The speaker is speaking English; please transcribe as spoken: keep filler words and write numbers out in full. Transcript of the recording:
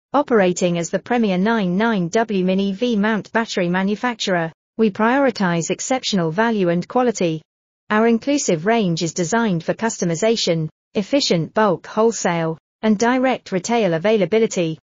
Operating as the premier ninety-nine W Mini V-mount battery manufacturer, we prioritize exceptional value and quality. Our inclusive range is designed for customization, efficient bulk wholesale, and direct retail availability.